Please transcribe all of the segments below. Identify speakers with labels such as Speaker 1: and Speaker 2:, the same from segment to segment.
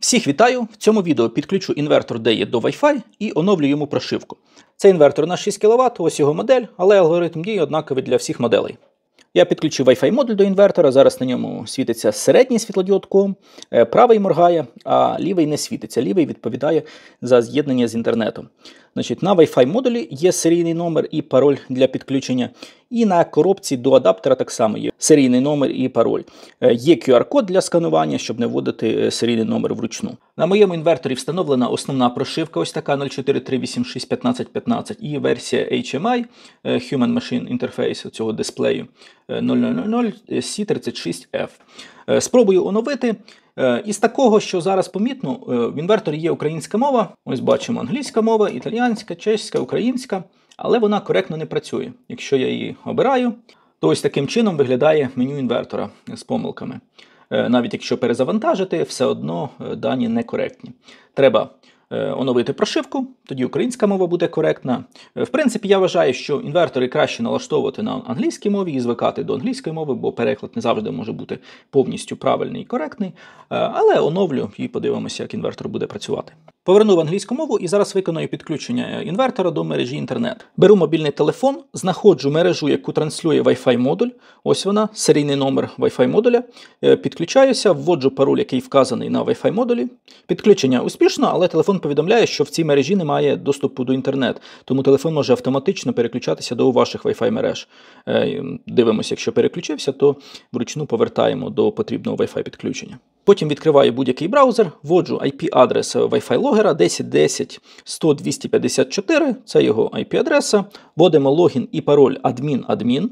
Speaker 1: Всіх вітаю! В цьому відео підключу інвертор DE до Wi-Fi і оновлю йому прошивку. Цей інвертор на 6 кВт, ось його модель, але алгоритм дії однаковий для всіх моделей. Я підключив Wi-Fi модуль до інвертора, зараз на ньому світиться середній світлодіод COM, правий моргає, а лівий не світиться. Лівий відповідає за з'єднання з інтернетом. Значить, на Wi-Fi модулі є серійний номер і пароль для підключення. І на коробці до адаптера так само є серійний номер і пароль. Є QR-код для сканування, щоб не вводити серійний номер вручну. На моєму інверторі встановлена основна прошивка, ось така 0438611515 і версія HMI, Human Machine Interface цього дисплею 0000C36F. Спробую оновити. Із такого, що зараз помітно, в інверторі є українська мова, ось бачимо англійська мова, італіянська, чеська, українська, але вона коректно не працює. Якщо я її обираю, то ось таким чином виглядає меню інвертора з помилками. Навіть якщо перезавантажити, все одно дані некоректні. Треба оновити прошивку, тоді українська мова буде коректна. В принципі, я вважаю, що інвертори краще налаштовувати на англійській мові і звикати до англійської мови, бо переклад не завжди може бути повністю правильний і коректний. Але оновлю і подивимося, як інвертор буде працювати. Повернув англійську мову і зараз виконую підключення інвертора до мережі інтернет. Беру мобільний телефон, знаходжу мережу, яку транслює Wi-Fi модуль. Ось вона, серійний номер Wi-Fi модуля. Підключаюся, вводжу пароль, який вказаний на Wi-Fi модулі. Підключення успішно, але телефон повідомляє, що в цій мережі немає доступу до інтернету. Тому телефон може автоматично переключатися до ваших Wi-Fi мереж. Дивимося, якщо переключився, то вручну повертаємо до потрібного Wi-Fi підключення. Потім відкриваю будь-який браузер, вводжу IP-адрес Wi-Fi логера 10.10.100.254, це його IP-адреса, вводимо логін і пароль admin.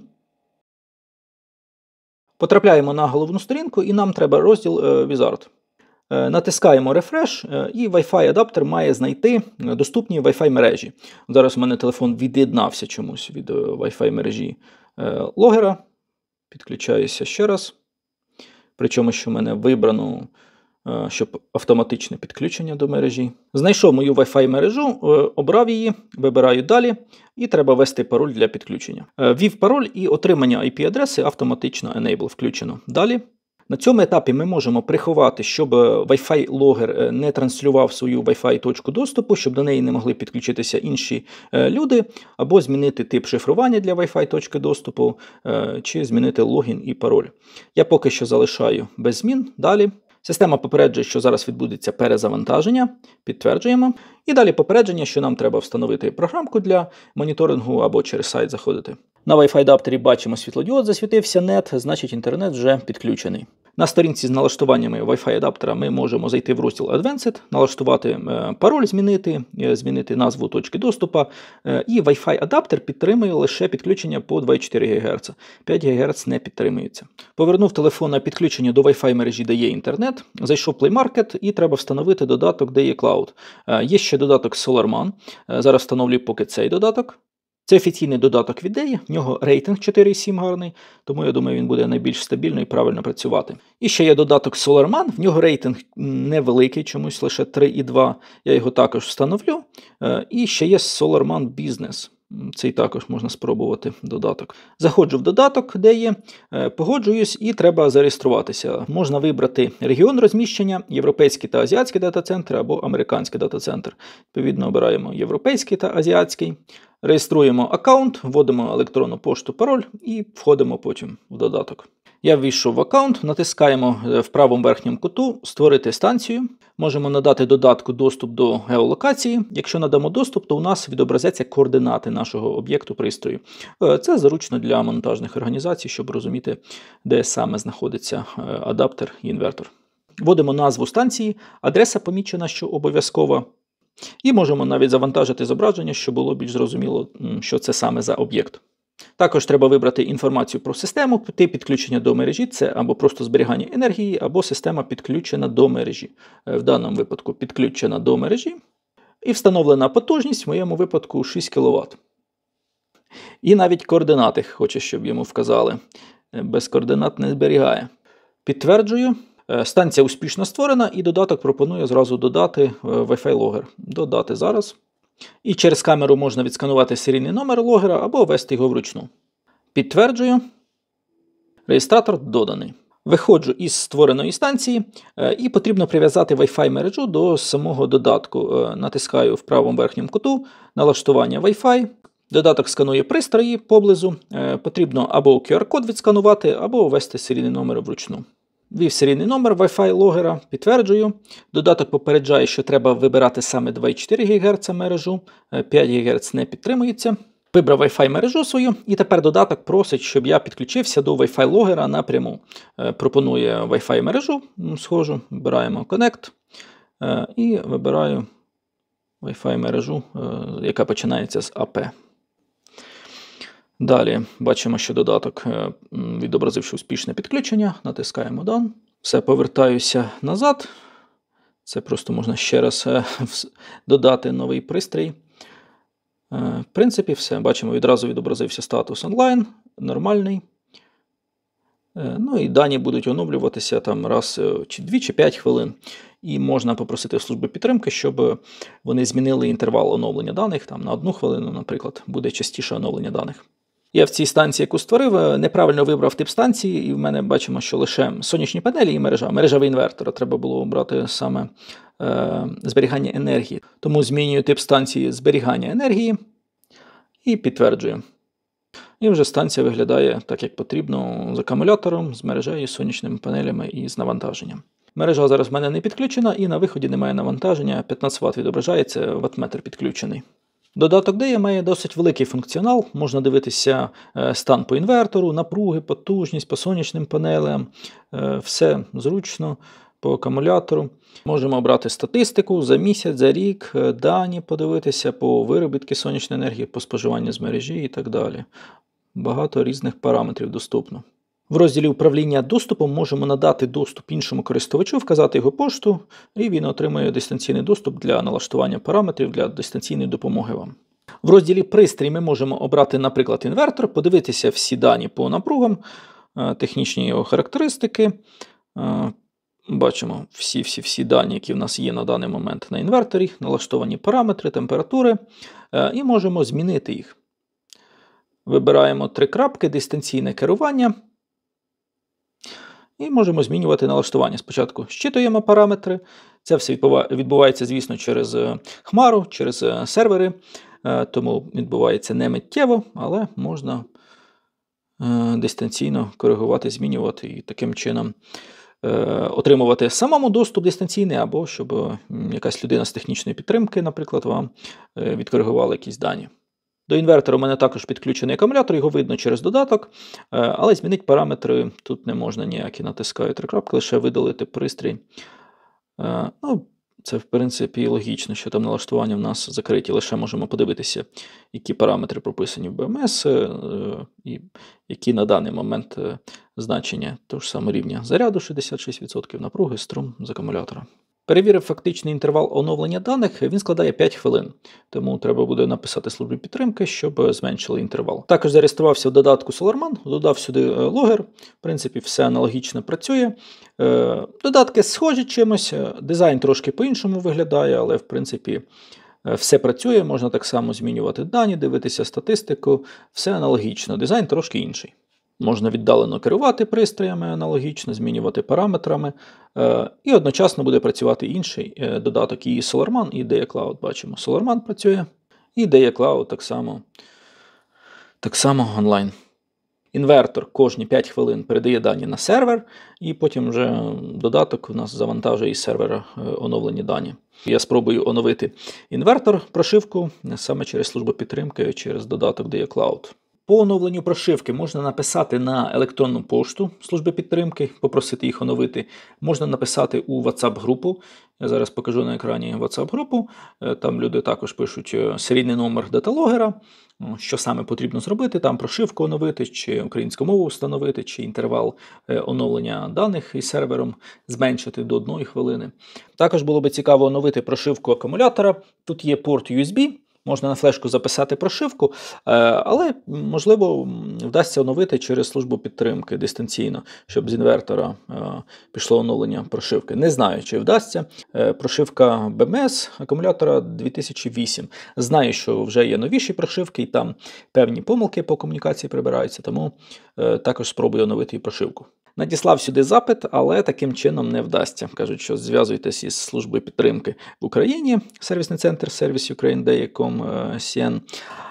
Speaker 1: Потрапляємо на головну сторінку і нам треба розділ Wizard. Натискаємо Refresh і Wi-Fi адаптер має знайти доступні Wi-Fi мережі. Зараз у мене телефон від'єднався чомусь від Wi-Fi мережі логера. Підключаюся ще раз. Причому, що в мене вибрано, щоб автоматичне підключення до мережі. Знайшов мою Wi-Fi мережу, обрав її, вибираю далі і треба ввести пароль для підключення. Ввів пароль і отримання IP-адреси автоматично Enable включено. Далі. На цьому етапі ми можемо приховати, щоб Wi-Fi логер не транслював свою Wi-Fi точку доступу, щоб до неї не могли підключитися інші люди, або змінити тип шифрування для Wi-Fi точки доступу, чи змінити логін і пароль. Я поки що залишаю без змін. Далі. Система попереджує, що зараз відбудеться перезавантаження. Підтверджуємо. І далі попередження, що нам треба встановити програмку для моніторингу або через сайт заходити. На Wi-Fi адаптері бачимо світлодіод засвітився, net, значить інтернет вже підключений. На сторінці з налаштуваннями Wi-Fi адаптера ми можемо зайти в розділ Advanced, налаштувати пароль, змінити назву точки доступу. І Wi-Fi адаптер підтримує лише підключення по 2,4 ГГц. 5 ГГц не підтримується. Повернув телефон на підключення до Wi-Fi мережі, де є інтернет, зайшов в Play Market і треба встановити додаток DE Cloud. Є ще додаток SolarMan. Зараз встановлюю поки цей додаток. Це офіційний додаток від DE, в нього рейтинг 4,7 гарний, тому я думаю, він буде найбільш стабільно і правильно працювати. І ще є додаток SolarMan, в нього рейтинг невеликий, чомусь лише 3,2, я його також встановлю. І ще є SolarMan Business. Цей також можна спробувати додаток. Заходжу в додаток, де є, погоджуюсь і треба зареєструватися. Можна вибрати регіон розміщення, європейський та азіатський дата-центр або американський дата-центр. Відповідно, обираємо європейський та азіатський. Реєструємо аккаунт, вводимо електронну пошту, пароль і входимо потім в додаток. Я ввійшов в аккаунт, натискаємо в правому верхньому куту «Створити станцію». Можемо надати додатку доступ до геолокації. Якщо надамо доступ, то у нас відобразяться координати нашого об'єкту пристрою. Це зручно для монтажних організацій, щоб розуміти, де саме знаходиться адаптер і інвертор. Вводимо назву станції, адреса помічена, що обов'язкова. І можемо навіть завантажити зображення, щоб було більш зрозуміло, що це саме за об'єкт. Також треба вибрати інформацію про систему, тип підключення до мережі, це або просто зберігання енергії, або система підключена до мережі. В даному випадку підключена до мережі. І встановлена потужність, в моєму випадку 6 кВт. І навіть координати хоче, щоб йому вказали. Без координат не зберігає. Підтверджую. Станція успішно створена і додаток пропонує зразу додати Wi-Fi логер. Додати зараз. І через камеру можна відсканувати серійний номер логера або ввести його вручну. Підтверджую. Реєстратор доданий. Виходжу із створеної станції і потрібно прив'язати Wi-Fi мережу до самого додатку. Натискаю в правому верхньому куту налаштування Wi-Fi. Додаток сканує пристрої поблизу. Потрібно або QR-код відсканувати, або ввести серійний номер вручну. Ввів серійний номер Wi-Fi логера, підтверджую. Додаток попереджає, що треба вибирати саме 2,4 ГГц мережу, 5 ГГц не підтримується. Вибрав Wi-Fi мережу свою, і тепер додаток просить, щоб я підключився до Wi-Fi логера напряму. Пропонує Wi-Fi мережу, схожу, вибираємо Connect і вибираю Wi-Fi мережу, яка починається з AP. Далі бачимо, що додаток відобразив, що успішне підключення, натискаємо Done. Все, повертаюся назад. Це просто можна ще раз додати новий пристрій. В принципі, все. Бачимо, відразу відобразився статус онлайн, нормальний. Ну і дані будуть оновлюватися там раз чи 2 чи 5 хвилин. І можна попросити в службу підтримки, щоб вони змінили інтервал оновлення даних. Там на 1 хвилину, наприклад, буде частіше оновлення даних. Я в цій станції, яку створив, неправильно вибрав тип станції, і в мене бачимо, що лише сонячні панелі і мережа інвертора. Треба було обрати саме зберігання енергії. Тому змінюю тип станції зберігання енергії і підтверджую. І вже станція виглядає так, як потрібно, з акумулятором, з мережею, з сонячними панелями і з навантаженням. Мережа зараз в мене не підключена і на виході немає навантаження, 15 Вт відображається, ваттметр підключений. Додаток Дея має досить великий функціонал, можна дивитися стан по інвертору, напруги, потужність, по сонячним панелям, все зручно, по акумулятору. Можемо обрати статистику за місяць, за рік, дані подивитися по виробітки сонячної енергії, по споживанню з мережі і так далі. Багато різних параметрів доступно. В розділі управління доступом можемо надати доступ іншому користувачу, вказати його пошту, і він отримує дистанційний доступ для налаштування параметрів для дистанційної допомоги вам. В розділі пристрій ми можемо обрати, наприклад, інвертор, подивитися всі дані по напругам, технічні його характеристики. Бачимо всі дані, які в нас є на даний момент на інверторі, налаштовані параметри, температури, і можемо змінити їх. Вибираємо 3 крапки, дистанційне керування. І можемо змінювати налаштування. Спочатку щитуємо параметри. Це все відбувається, звісно, через хмару, через сервери. Тому відбувається не миттєво, але можна дистанційно коригувати, змінювати і таким чином отримувати самому доступ дистанційний, або щоб якась людина з технічної підтримки, наприклад, вам відкоригувала якісь дані. До інвертора у мене також підключений акумулятор, його видно через додаток, але змінити параметри тут не можна ніякі. Натискаю 3 крапки, лише видалити пристрій. Ну, це, в принципі, логічно, що там налаштування в нас закриті. Лише можемо подивитися, які параметри прописані в БМС, і які на даний момент значення того ж самого рівня заряду 66%, напруги, струм з акумулятора. Перевірив фактичний інтервал оновлення даних, він складає 5 хвилин, тому треба буде написати службі підтримки, щоб зменшили інтервал. Також зареєструвався в додатку SolarMan, додав сюди логер, в принципі, все аналогічно працює. Додатки схожі чимось, дизайн трошки по-іншому виглядає, але, в принципі, все працює, можна так само змінювати дані, дивитися статистику, все аналогічно, дизайн трошки інший. Можна віддалено керувати пристроями аналогічно, змінювати параметрами. І одночасно буде працювати інший додаток і SolarMan, і Deya Cloud. Бачимо, SolarMan працює, і Deya Cloud так само онлайн. Інвертор кожні 5 хвилин передає дані на сервер, і потім вже додаток у нас завантажує із сервера оновлені дані. Я спробую оновити інвертор, прошивку саме через службу підтримки, через додаток Deya Cloud. По оновленню прошивки можна написати на електронну пошту служби підтримки, попросити їх оновити. Можна написати у WhatsApp-групу. Я зараз покажу на екрані WhatsApp-групу. Там люди також пишуть серійний номер даталогера, що саме потрібно зробити, там прошивку оновити, чи українську мову встановити, чи інтервал оновлення даних із сервером зменшити до 1 хвилини. Також було би цікаво оновити прошивку акумулятора. Тут є порт USB. Можна на флешку записати прошивку, але, можливо, вдасться оновити через службу підтримки дистанційно, щоб з інвертора пішло оновлення прошивки. Не знаю, чи вдасться. Прошивка БМС акумулятора 2008. Знаю, що вже є новіші прошивки, і там певні помилки по комунікації прибираються, тому також спробую оновити і прошивку. Надіслав сюди запит, але таким чином не вдасться. Кажуть, що зв'язуйтесь із службою підтримки в Україні, сервісний центр Service Ukraine Day.com CN.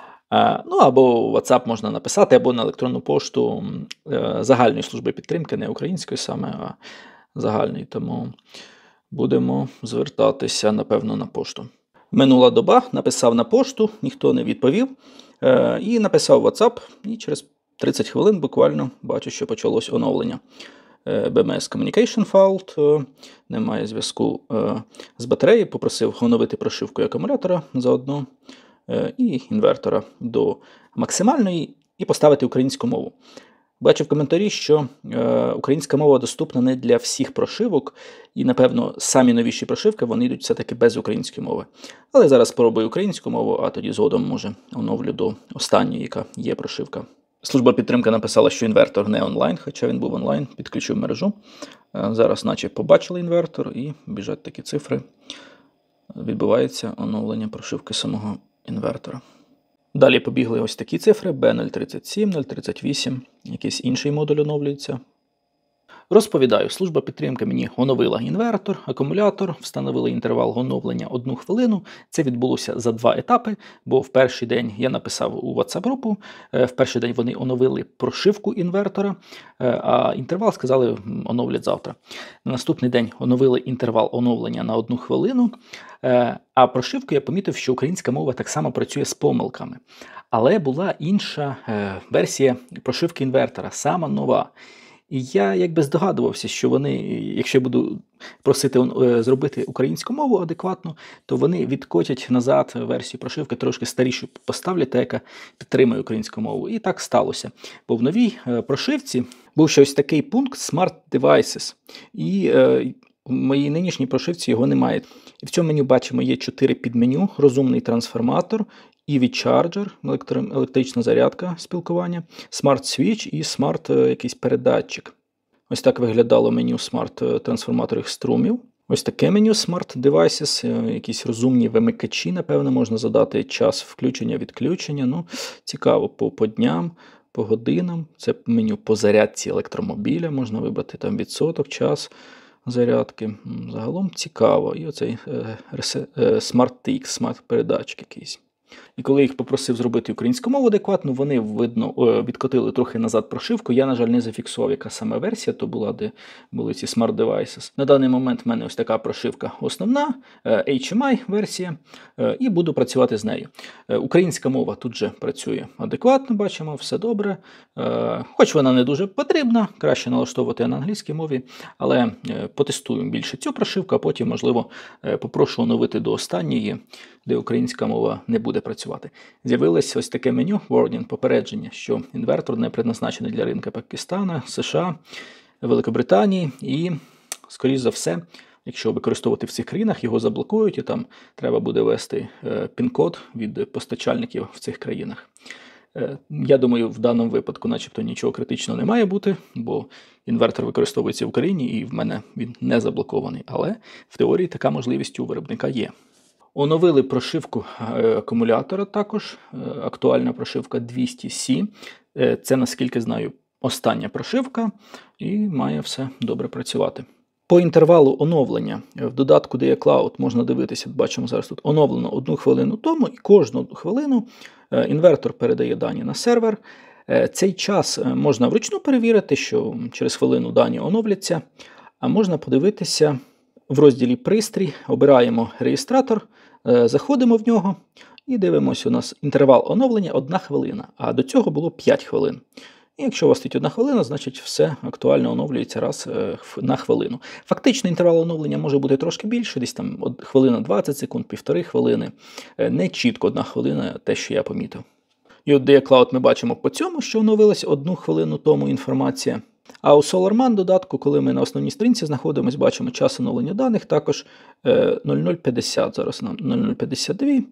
Speaker 1: Ну, або WhatsApp можна написати, або на електронну пошту загальної служби підтримки, не української саме, а загальної. Тому будемо звертатися, напевно, на пошту. Минула доба, написав на пошту, ніхто не відповів. І написав WhatsApp, і через 30 хвилин буквально бачу, що почалось оновлення. BMS Communication Fault, немає зв'язку з батареєю, попросив оновити прошивку акумулятора заодно і інвертора до максимальної і поставити українську мову. Бачу в коментарі, що українська мова доступна не для всіх прошивок, і, напевно, самі новіші прошивки, вони йдуть все-таки без української мови. Але зараз спробую українську мову, а тоді згодом, може, оновлю до останньої, яка є прошивка. Служба підтримки написала, що інвертор не онлайн, хоча він був онлайн, підключив мережу. Зараз наче побачили інвертор і біжать такі цифри. Відбувається оновлення прошивки самого інвертора. Далі побігли ось такі цифри B037, 038, якийсь інший модуль оновлюється. Розповідаю, служба підтримки мені оновила інвертор, акумулятор, встановили інтервал оновлення 1 хвилину. Це відбулося за 2 етапи, бо в перший день я написав у WhatsApp-групу, в перший день вони оновили прошивку інвертора, а інтервал сказали оновлять завтра. На наступний день оновили інтервал оновлення на 1 хвилину, а прошивку я помітив, що українська мова так само працює з помилками. Але була інша версія прошивки інвертора, сама нова. І я якби здогадувався, що вони, якщо я буду просити зробити українську мову адекватно, то вони відкотять назад версію прошивки, трошки старішу поставлять, та яка підтримує українську мову. І так сталося. Бо в новій прошивці був ще ось такий пункт Smart Devices. І в моїй нинішній прошивці його немає. І в цьому меню бачимо є 4 підменю: розумний трансформатор, EV-Charger, електрична зарядка спілкування, Smart Switch і Smart якийсь передатчик. Ось так виглядало меню Smart трансформаторних струмів. Ось таке меню Smart Devices, якісь розумні вимикачі, напевно, можна задати час включення-відключення. Ну, цікаво, по дням, по годинам. Це меню по зарядці електромобіля, можна вибрати там відсоток, час зарядки. Загалом цікаво. І оцей Smart TX, смарт-передатчик якийсь. І коли їх попросив зробити українську мову адекватну, вони, видно, відкотили трохи назад прошивку. Я, на жаль, не зафіксував, яка саме версія то була, де були ці Smart Devices. На даний момент в мене ось така прошивка основна, HMI-версія, і буду працювати з нею. Українська мова тут же працює адекватно, бачимо, все добре. Хоч вона не дуже потрібна, краще налаштовувати на англійській мові, але потестую більше цю прошивку, а потім, можливо, попрошу оновити до останньої, де українська мова не буде працювати. З'явилось ось таке меню Warning, попередження, що інвертор не предназначений для ринку Пакистана, США, Великобританії і, скоріш за все, якщо використовувати в цих країнах, його заблокують і там треба буде ввести пін-код від постачальників в цих країнах. Я думаю, в даному випадку начебто нічого критичного не має бути, бо інвертор використовується в Україні і в мене він не заблокований, але в теорії така можливість у виробника є. Оновили прошивку акумулятора також, актуальна прошивка 200C. Це, наскільки знаю, остання прошивка і має все добре працювати. По інтервалу оновлення в додатку DE Cloud можна дивитися, бачимо зараз тут оновлено 1 хвилину тому, і кожну хвилину інвертор передає дані на сервер. Цей час можна вручну перевірити, що через хвилину дані оновляться, а можна подивитися в розділі «Пристрій», обираємо реєстратор, заходимо в нього і дивимося, у нас інтервал оновлення 1 хвилина, а до цього було 5 хвилин. І якщо у вас стоїть 1 хвилина, значить все актуально оновлюється раз на хвилину. Фактично інтервал оновлення може бути трошки більше, десь там хвилина 20 секунд, 1,5 хвилини. Не чітко 1 хвилина, те, що я помітив. І от DE Cloud ми бачимо по цьому, що оновилась 1 хвилину тому інформація. А у SolarMan додатку, коли ми на основній сторінці знаходимось, бачимо час оновлення даних, також 0050, зараз нам 0052,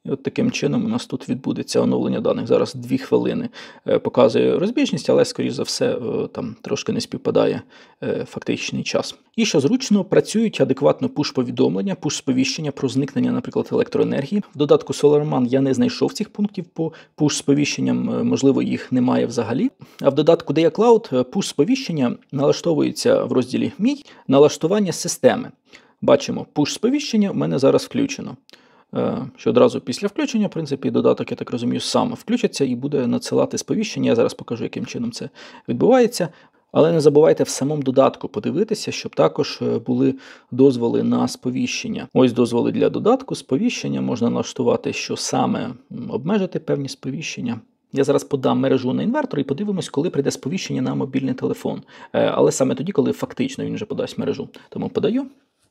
Speaker 1: І от таким чином у нас тут відбудеться оновлення даних. Зараз 2 хвилини показує розбіжність, але, скоріш за все, там трошки не співпадає фактичний час. І що зручно, працюють адекватно пуш-повідомлення, пуш-сповіщення про зникнення, наприклад, електроенергії. В додатку SolarMan я не знайшов цих пунктів по пуш-сповіщенням, можливо, їх немає взагалі. А в додатку Dia Cloud пуш-сповіщення налаштовується в розділі «Мій» налаштування системи. Бачимо, пуш-сповіщення в мене зараз включено. Що одразу після включення, в принципі, додаток, я так розумію, сам включиться і буде надсилати сповіщення. Я зараз покажу, яким чином це відбувається. Але не забувайте в самому додатку подивитися, щоб також були дозволи на сповіщення. Ось дозволи для додатку, сповіщення. Можна налаштувати, що саме обмежити певні сповіщення. Я зараз подам мережу на інвертор і подивимось, коли прийде сповіщення на мобільний телефон. Але саме тоді, коли фактично він вже подасть мережу. Тому подаю.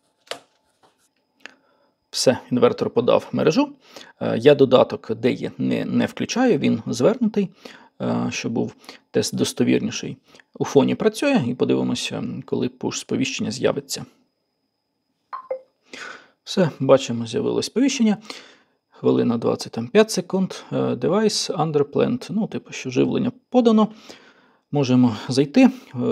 Speaker 1: Все, інвертор подав мережу. Я додаток DEI не включаю, він звернутий, щоб був тест достовірніший. У фоні працює і подивимося, коли пуш-сповіщення з'явиться. Все, бачимо, з'явилось сповіщення. Хвилина 25 секунд. Device under planned. Ну, типу, що живлення подано. Можемо зайти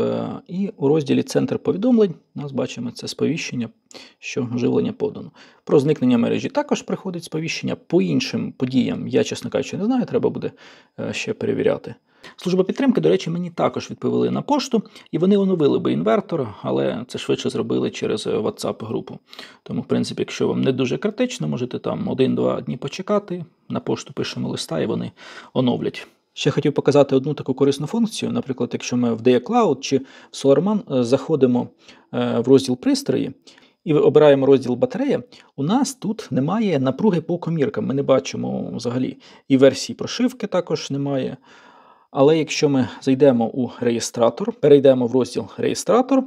Speaker 1: і у розділі «Центр повідомлень» у нас бачимо це сповіщення, що живлення подано. Про зникнення мережі також приходить сповіщення. По іншим подіям я, чесно кажучи, не знаю, треба буде ще перевіряти. Служба підтримки, до речі, мені також відповіли на пошту, і вони оновили би інвертор, але це швидше зробили через WhatsApp-групу. Тому, в принципі, якщо вам не дуже критично, можете там 1-2 дні почекати, на пошту пишемо листа і вони оновлять. Ще хотів показати одну таку корисну функцію. Наприклад, якщо ми в Dia Cloud чи в SolarMan заходимо в розділ пристрої і обираємо розділ батарея, у нас тут немає напруги по коміркам. Ми не бачимо взагалі. І версії прошивки також немає. Але якщо ми зайдемо у реєстратор, перейдемо в розділ реєстратор,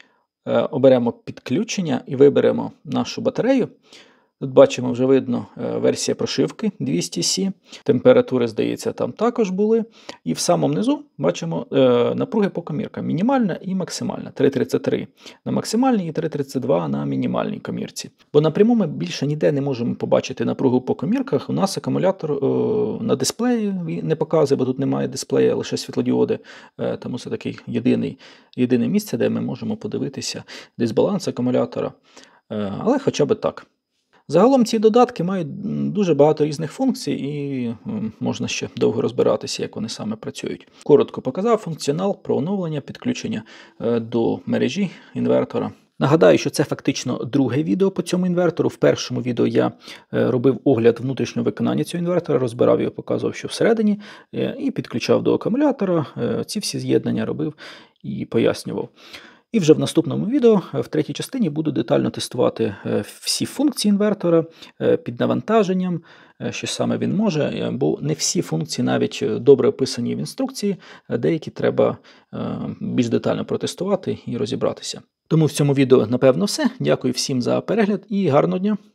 Speaker 1: оберемо підключення і виберемо нашу батарею, тут бачимо, вже видно версія прошивки 200C, температури, здається, там також були. І в самому низу бачимо напруги по коміркам. Мінімальна і максимальна. 3,33 на максимальній і 3,32 на мінімальній комірці. Бо напряму ми більше ніде не можемо побачити напругу по комірках. У нас акумулятор на дисплеї не показує, бо тут немає дисплея, лише світлодіоди. Тому це таке єдине місце, де ми можемо подивитися дисбаланс акумулятора. Але хоча б так. Загалом ці додатки мають дуже багато різних функцій і можна ще довго розбиратися, як вони саме працюють. Коротко показав функціонал про оновлення, підключення до мережі інвертора. Нагадаю, що це фактично друге відео по цьому інвертору. В першому відео я робив огляд внутрішнього виконання цього інвертора, розбирав його, показував, що всередині, і підключав до акумулятора. Ці всі з'єднання робив і пояснював. І вже в наступному відео, в третій частині, буду детально тестувати всі функції інвертора під навантаженням, що саме він може, бо не всі функції навіть добре описані в інструкції, деякі треба більш детально протестувати і розібратися. Тому в цьому відео, напевно, все. Дякую всім за перегляд і гарного дня!